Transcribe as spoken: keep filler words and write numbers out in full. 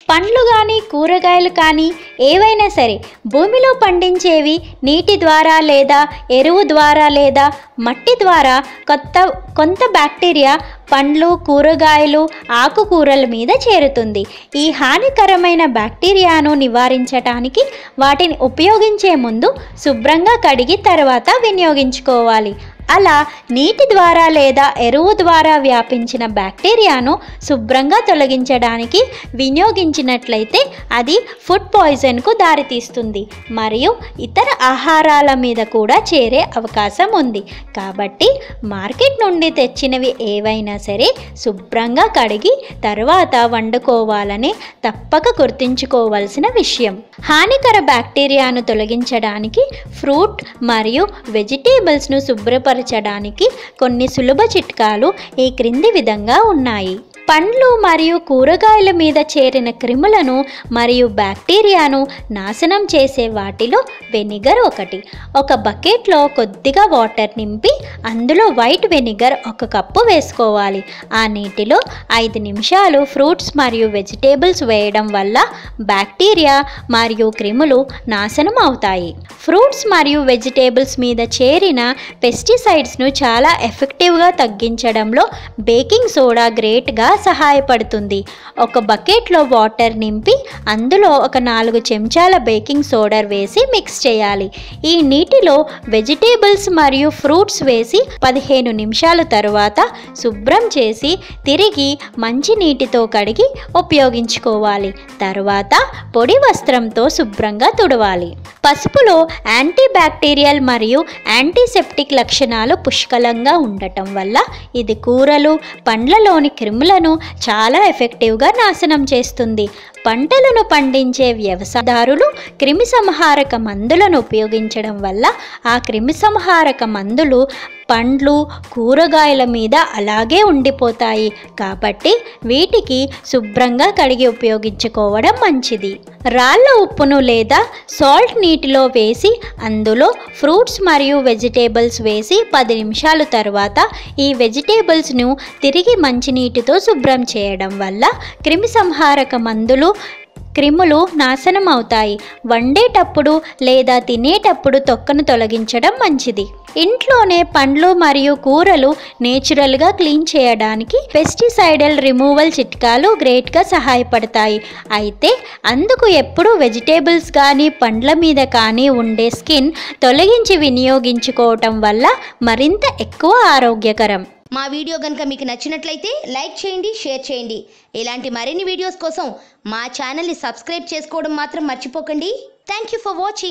పండ్లు కానీ కూరగాయలు కానీ ఏవైనా సరే భూమిలో పండించేవి నీటి ద్వారా లేదా ఎరువు ద్వారా లేదా మట్టి ద్వారా కొత్త కొంత బ్యాక్టీరియా పండ్లు కూరగాయలు ఆకుకూరల మీద చేరుతుంది. ఈ హానికరమైన బ్యాక్టీరియాను నివారించడానికి వాటిని ఉపయోగించే ముందు శుభ్రంగా కడిగి తర్వాత వినియోగించుకోవాలి. అలా నీటి ద్వారా లేదా ఎరువు ద్వారా వ్యాపించిన బ్యాక్టీరియాను శుభ్రంగా తొలగించడానికి వినియోగించినట్లయితే అది ఫుడ్ పాయిజన్కు దారితీస్తుంది మరియు ఇతర ఆహారాల మీద కూడా చేరే అవకాశం ఉంది. కాబట్టి మార్కెట్ నుండి తెచ్చినవి ఏవైనా సరే శుభ్రంగా కడిగి తర్వాత వండుకోవాలని తప్పక గుర్తుంచుకోవాల్సిన విషయం. హానికర బ్యాక్టీరియాను తొలగించడానికి ఫ్రూట్ మరియు వెజిటేబుల్స్ను శుభ్రపరచడానికి కొన్ని సులభ చిట్కాలు ఈ క్రింది విధంగా ఉన్నాయి. పండ్లు మరియు కూరగాయల మీద చేరిన క్రిములను మరియు బ్యాక్టీరియాను నాశనం చేసే వాటిలో వెనిగర్ ఒకటి. ఒక బకెట్లో కొద్దిగా వాటర్ నింపి అందులో వైట్ వెనిగర్ ఒక కప్పు వేసుకోవాలి. ఆ నీటిలో ఐదు నిమిషాలు ఫ్రూట్స్ మరియు వెజిటేబుల్స్ వేయడం వల్ల బ్యాక్టీరియా మరియు క్రిములు నాశనం అవుతాయి. ఫ్రూట్స్ మరియు వెజిటేబుల్స్ మీద చేరిన పెస్టిసైడ్స్ను చాలా ఎఫెక్టివ్గా తగ్గించడంలో బేకింగ్ సోడా గ్రేట్గా సహాయపడుతుంది. ఒక బకెట్లో వాటర్ నింపి అందులో ఒక నాలుగు చెంచాల బేకింగ్ సోడా వేసి మిక్స్ చేయాలి. ఈ నీటిలో వెజిటేబుల్స్ మరియు ఫ్రూట్స్ వేసి పదిహేను నిమిషాల తరువాత శుభ్రం చేసి తిరిగి మంచి నీటితో కడిగి ఉపయోగించుకోవాలి. తరువాత పొడి వస్త్రంతో శుభ్రంగా తుడవాలి. పసుపులో యాంటీ బ్యాక్టీరియల్ మరియు యాంటీసెప్టిక్ లక్షణాలు పుష్కలంగా ఉండటం వల్ల ఇది కూరలు పండ్లలోని క్రిములను చాలా ఎఫెక్టివ్గా నాశనం చేస్తుంది. పంటలను పండించే వ్యవసాయదారులు క్రిమిసంహారక మందులను ఉపయోగించడం వల్ల ఆ క్రిమిసంహారక మందులు పండ్లు కూరగాయల మీద అలాగే ఉండిపోతాయి. కాబట్టి వీటికి శుభ్రంగా కడిగి ఉపయోగించుకోవడం మంచిది. రాళ్ళ ఉప్పును లేదా సాల్ట్ నీటిలో వేసి అందులో ఫ్రూట్స్ మరియు వెజిటేబుల్స్ వేసి పది నిమిషాల తర్వాత ఈ వెజిటేబుల్స్ను తిరిగి మంచినీటితో శుభ్రం చేయడం వల్ల క్రిమిసంహారక మందులు క్రిములు నాశనం అవుతాయి. వండేటప్పుడు లేదా తినేటప్పుడు తొక్కను తొలగించడం మంచిది. ఇంట్లోనే పండ్లు మరియు కూరలు నేచురల్గా క్లీన్ చేయడానికి పెస్టిసైడల్ రిమూవల్ చిట్కాలు గ్రేట్గా సహాయపడతాయి. అయితే అందుకు ఎప్పుడూ వెజిటేబుల్స్ కానీ పండ్ల మీద కానీ ఉండే స్కిన్ తొలగించి వినియోగించుకోవటం వల్ల మరింత ఎక్కువ ఆరోగ్యకరం. మా వీడియో కనుక మీకు నచ్చినట్లయితే లైక్ చేయండి, షేర్ చేయండి. ఇలాంటి మరిన్ని వీడియోస్ కోసం మా ఛానల్ని సబ్స్క్రైబ్ చేసుకోవడం మాత్రం మర్చిపోకండి. Thank you for watching.